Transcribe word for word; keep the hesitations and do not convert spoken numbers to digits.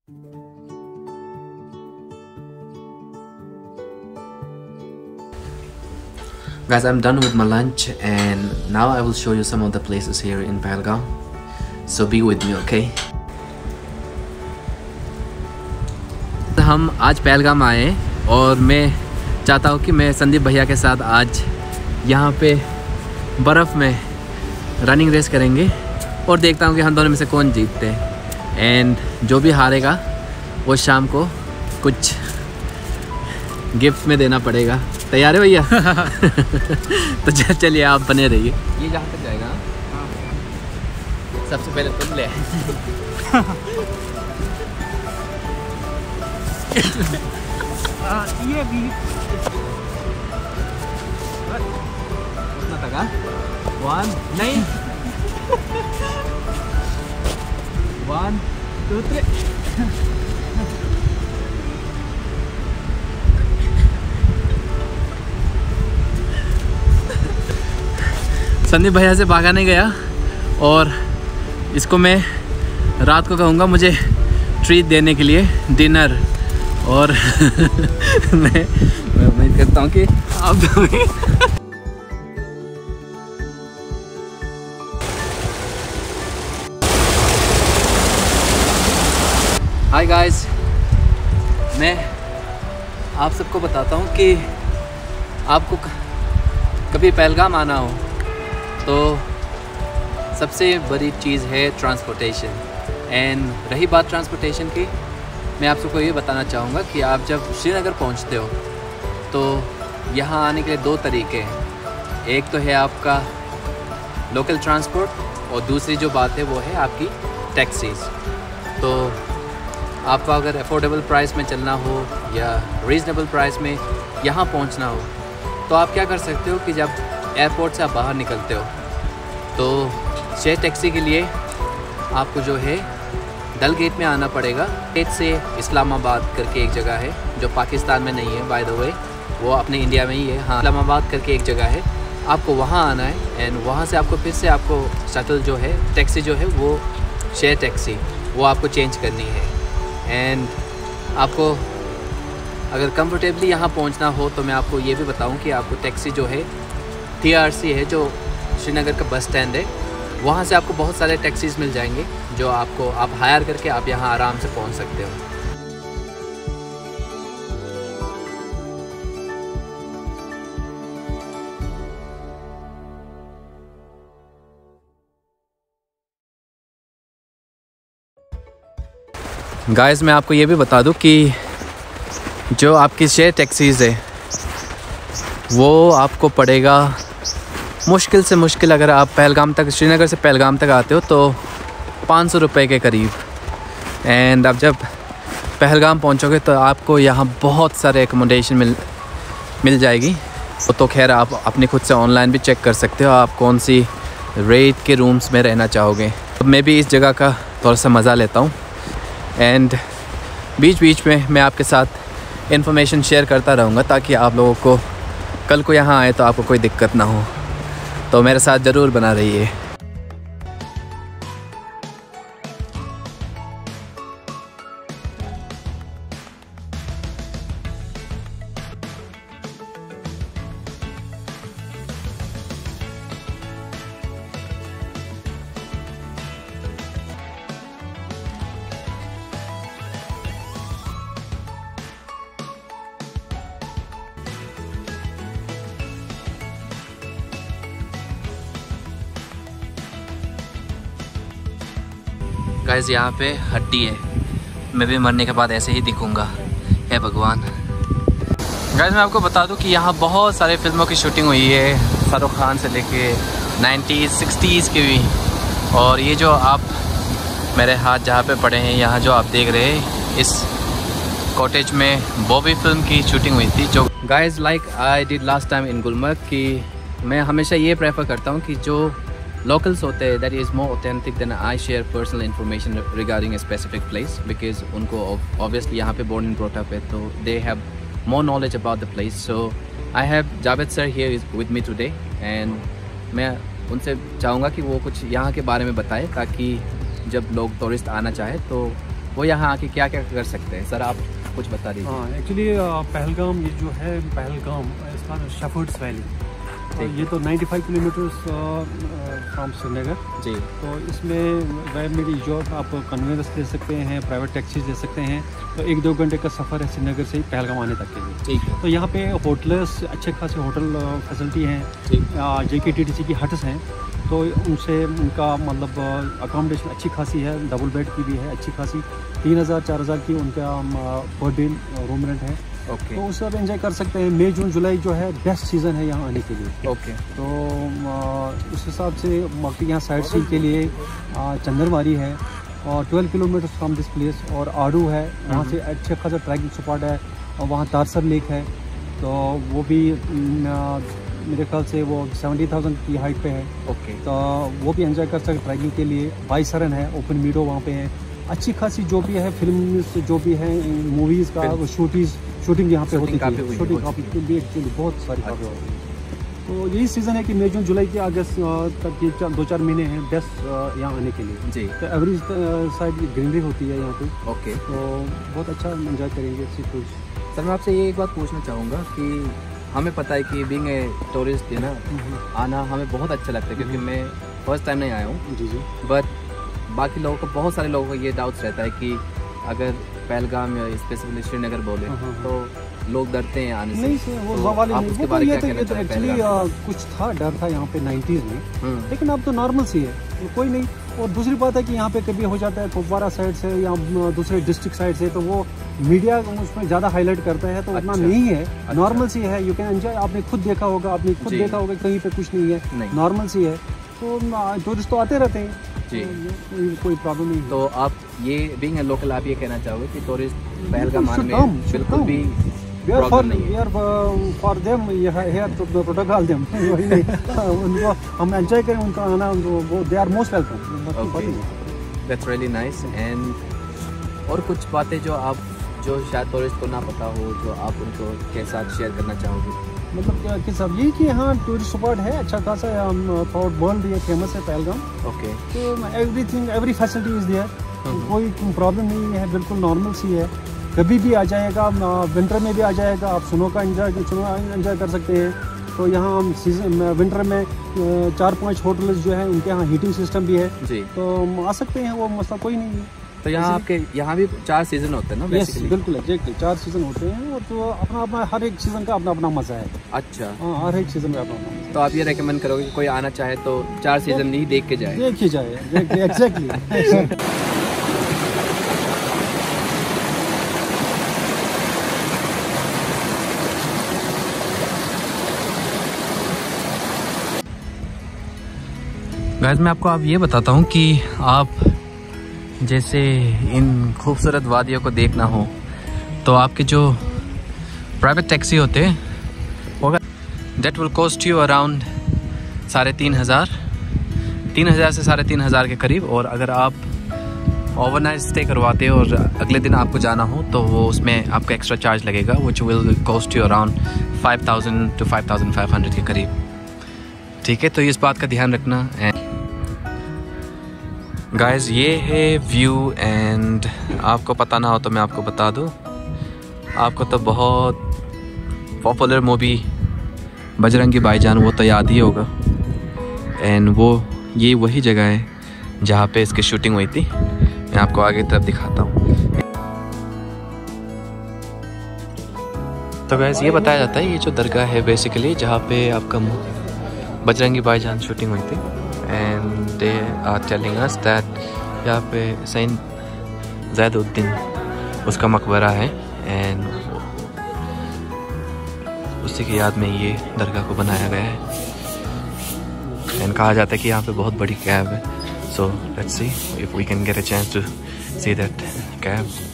Guys, I'm done with my lunch and now I will show you some of the places here in Pahalgam. So be with me, okay? हम आज पहलगाम आए और मैं चाहता हूँ कि मैं संदीप भैया के साथ आज यहाँ पे बर्फ़ में रनिंग रेस करेंगे और देखता हूँ कि हम दोनों में से कौन जीतते हैं। एंड जो भी हारेगा वो शाम को कुछ गिफ्ट में देना पड़ेगा। तैयार है भैया? तो चलिए आप बने रहिए। ये जहाँ तक जाएगा। सबसे पहले तुम ले ये भी उतना तक वन नहीं वन टू थ्री। संदीप भैया से भागा नहीं गया और इसको मैं रात को कहूँगा मुझे ट्रीट देने के लिए डिनर। और मैं मैं उम्मीद करता हूँ कि आप दोगे। हाय गाइस, मैं आप सबको बताता हूँ कि आपको कभी पहलगाम आना हो तो सबसे बड़ी चीज़ है ट्रांसपोर्टेशन। एंड रही बात ट्रांसपोर्टेशन की, मैं आप सबको ये बताना चाहूँगा कि आप जब श्रीनगर पहुँचते हो तो यहाँ आने के लिए दो तरीके हैं। एक तो है आपका लोकल ट्रांसपोर्ट और दूसरी जो बात है वो है आपकी टैक्सीज़। तो आपको अगर अफोर्डेबल प्राइस में चलना हो या रीज़नेबल प्राइस में यहाँ पहुँचना हो तो आप क्या कर सकते हो कि जब एयरपोर्ट से आप बाहर निकलते हो तो शेयर टैक्सी के लिए आपको जो है डल गेट में आना पड़ेगा। गेट से इस्लामाबाद करके एक जगह है जो पाकिस्तान में नहीं है, बाय द वे वो अपने इंडिया में ही है। हाँ, इस्लामाबाद करके एक जगह है, आपको वहाँ आना है। एंड वहाँ से आपको फिर से आपको शटल जो है टैक्सी जो है वो शेयर टैक्सी वो आपको चेंज करनी है। एंड आपको अगर कंफर्टेबली यहाँ पहुँचना हो तो मैं आपको ये भी बताऊँ कि आपको टैक्सी जो है टी आर सी है जो श्रीनगर का बस स्टैंड है, वहाँ से आपको बहुत सारे टैक्सीज़ मिल जाएंगे जो आपको आप हायर करके आप यहाँ आराम से पहुँच सकते हो। गाइस, मैं आपको ये भी बता दूँ कि जो आपकी शेयर टैक्सीज़ है वो आपको पड़ेगा मुश्किल से मुश्किल, अगर आप पहलगाम तक श्रीनगर से पहलगाम तक आते हो तो पाँच सौ रुपये के करीब। एंड अब जब पहलगाम पहुंचोगे तो आपको यहाँ बहुत सारे एकोमोडेशन मिल मिल जाएगी। तो खैर आप अपने खुद से ऑनलाइन भी चेक कर सकते हो आप कौन सी रेट के रूम्स में रहना चाहोगे। तो मैं भी इस जगह का थोड़ा सा मज़ा लेता हूँ एंड बीच बीच में मैं आपके साथ इन्फॉर्मेशन शेयर करता रहूँगा ताकि आप लोगों को कल को यहाँ आए तो आपको कोई दिक्कत ना हो। तो मेरे साथ ज़रूर बना रहिए। गाइस, यहाँ पे हड्डी है, मैं भी मरने के बाद ऐसे ही दिखूँगा, हे भगवान। गाइस, मैं आपको बता दूँ कि यहाँ बहुत सारे फिल्मों की शूटिंग हुई है, शाहरुख खान से लेके नाइन्टीज़ सिक्सटीज़ की भी। और ये जो आप मेरे हाथ जहाँ पे पड़े हैं, यहाँ जो आप देख रहे हैं, इस कॉटेज में बॉबी फिल्म की शूटिंग हुई थी। जो guys like I did last time in Gulmarg, कि मैं हमेशा ये प्रेफर करता हूँ कि जो locals होते हैं that is more authentic than I share personal information regarding a specific place, because उनको obviously यहाँ पे born and brought up है तो they have more knowledge about the place. So I have Javed sir here is with me today and मैं उनसे चाहूँगा कि वो कुछ यहाँ के बारे में बताए ताकि जब लोग टूरिस्ट आना चाहे तो वो यहाँ आके क्या क्या कर सकते हैं? सर आप कुछ बता दीजिए। हाँ, एक्चुअली पहलगाम ये जो है पहलगाम इसका शेफर्ड्स वैली, तो ये तो पचानवे किलोमीटर्स फ्रॉम श्रीनगर जी। तो इसमें वह मेरी जॉब आप कन्वेंस ले सकते हैं, प्राइवेट टैक्सीज ले सकते हैं, तो एक दो घंटे का सफ़र है श्रीनगर से पहलगाम आने तक के लिए। ठीक है। तो यहाँ पे होटल्स अच्छे खासे होटल फैसिलिटी हैं, जे के टी टी सी की हट्स हैं, तो उनसे उनका मतलब अकोमोडेशन अच्छी खासी है, डबल बेड की भी है अच्छी खासी, तीन हज़ार चार हज़ार की उनका पर डे रूम रेंट है। ओके। तो उससे आप एंजॉय कर सकते हैं। मई जून जुलाई जो है बेस्ट सीज़न है यहाँ आने के लिए। ओके। तो आ, उस हिसाब से बाकी यहाँ साइड सीन के लिए चंदरमारी है और twelve kilometre from this place, और आड़ू है, वहाँ से अच्छे खासा ट्रैकिंग स्पॉट है, और वहाँ तारसर लेक है, तो वो भी आ, मेरे ख्याल से वो सेवेंटी थाउजेंड की हाइट पे है। ओके। तो वो भी एंजॉय कर सकते ट्रैकिंग के लिए। बाईसरन है, ओपन मीडो वहाँ पे है, अच्छी खासी जो भी है फिल्म जो भी है मूवीज़ का शूटिंग शूटिंग यहाँ पे होती है, शूटिंग काफ़ी एक्चुअली बहुत सारी काफ़ी होती है। तो यही सीज़न है कि मई जून जुलाई के अगस्त तक ये दो चार महीने हैं बेस्ट यहाँ आने के लिए जी। तो एवरेज साइड ग्रीनरी होती है यहाँ पे। ओके। तो बहुत अच्छा एंजॉय करेंगे सी फूड। सर मैं आपसे ये एक बात पूछना चाहूँगा कि हमें पता है कि बीइंग ए टूरिस्ट है ना, आना हमें बहुत अच्छा लगता है, क्योंकि मैं फर्स्ट टाइम नहीं आया हूँ जी जी। बट बाकी लोगों को, बहुत सारे लोगों को ये डाउट्स रहता है कि अगर पहलगाम या स्पेसिफिकली श्रीनगर बोले तो लोग डरते हैं आने से। नहीं सर, वो तो वाले आप नहीं, उसके वो बारे तो में ये क्या तो, कहना ये तो चाहते हैं? एक्चुअली कुछ था, डर था यहाँ पे नाइन्टीज़ में, लेकिन अब तो नॉर्मल सी है, तो कोई नहीं। और दूसरी बात है कि यहाँ पे कभी हो जाता है कुपवारा साइड से या दूसरे डिस्ट्रिक्ट साइड से, तो वो मीडिया उसमें ज़्यादा हाईलाइट करता है, तो उतना नहीं है, नॉर्मल सी है, यू कैन एंजॉय। आपने खुद देखा होगा, आपने खुद देखा होगा कहीं पे कुछ नहीं है, नॉर्मल सी है, तो टूरिस्ट तो आते रहते हैं जी, कोई कोई प्रॉब्लम नहीं। तो आप ये बीइंग ए लोकल आप ये कहना चाहोगे कि टूरिस्ट पहलगाम आने में बिल्कुल भी प्रॉब्लम नहीं है? We are for them here to protocol them, वही नहीं उनको हम एंजॉय करें, उनका आना, वो they are most welcome. That's really nice. And और कुछ बातें जो आप जो शायद टूरिस्ट को ना पता हो, जो आप उनको के साथ शेयर करना चाहोगे? मतलब क्या कि सब ये कि यहाँ टूरिस्ट स्पॉट है अच्छा खासा, थ्रू वर्ल्ड ये फेमस है पहलगाम। ओके। तो everything every facility is there, कोई प्रॉब्लम नहीं है, बिल्कुल नॉर्मल सी है, कभी भी आ जाएगा, विंटर में भी आ जाएगा, आप स्नो का एंजॉय स्नो एंजॉय कर सकते हैं। तो यहाँ सीजन विंटर में चार पांच होटल्स जो है उनके यहाँ हीटिंग सिस्टम भी है जी, तो आ सकते हैं, वो मसला कोई नहीं है। तो यहाँ आपके यहाँ भी चार सीजन होते हैं ना? यस बिल्कुल एग्जैक्टली, चार सीजन होते हैं, और तो अपना अपना हर एक सीजन का अपना अपना मजा है। अच्छा। हाँ, हर एक सीजन का अपना अपना। तो आप ये रेकमेंड करोगे कि कोई आना चाहे तो चार सीजन ही देख के जाए? देख ही जाए, एग्जैक्टली। गाइस मैं आपको अब ये बताता हूँ कि आप जैसे इन खूबसूरत वादियों को देखना हो तो आपके जो प्राइवेट टैक्सी होते हैं वो that will cost you around साढ़े तीन हज़ार तीन हज़ार से साढ़े तीन हज़ार के करीब। और अगर आप ओवरनाइट स्टे करवाते हो और अगले दिन आपको जाना हो तो वो उसमें आपका एक्स्ट्रा चार्ज लगेगा, which will cost you around five thousand two five thousand five hundred के करीब। ठीक है, तो इस बात का ध्यान रखना। गाइस ये है व्यू, एंड आपको पता ना हो तो मैं आपको बता दूँ, आपको तो बहुत पॉपुलर मूवी बजरंगी भाईजान वो तो याद ही होगा, एंड वो ये वही जगह है जहाँ पे इसकी शूटिंग हुई थी। मैं आपको आगे तरफ दिखाता हूँ। तो गाइस ये बताया जाता है ये जो दरगाह है बेसिकली जहाँ पे आपका बजरंगी भाईजान शूटिंग हुई थी, and they are telling us that यहाँ पे सैयद ज़ैदुद्दीन उसका मकबरा है, एंड उसी की याद में ये दरगाह को बनाया गया है। एंड कहा जाता है कि यहाँ पे बहुत बड़ी कैब है, so let's see if we can get a chance to see that cab.